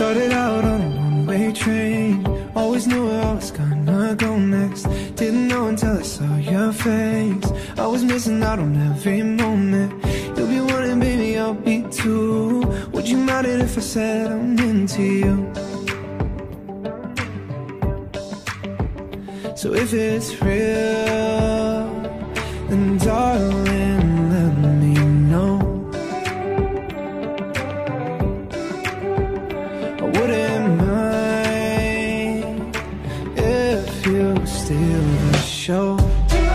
Started out on a one-way train, always knew where I was gonna go next. Didn't know until I saw your face, I was missing out on every moment. You'll be one and baby, I'll be two. Would you mind it if I said I'm into you? So if it's real, then darling, let me know. I wouldn't mind if you steal the show.